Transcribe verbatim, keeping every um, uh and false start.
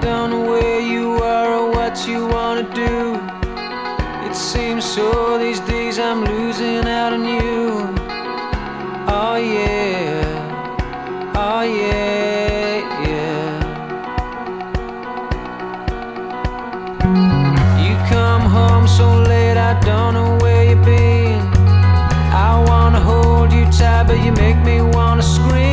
don't know where you are or what you wanna do. It seems so these days I'm losing out on you. Oh yeah, oh yeah, yeah. You come home so late, I don't know where you've been. I wanna hold you tight, but you make me wanna scream.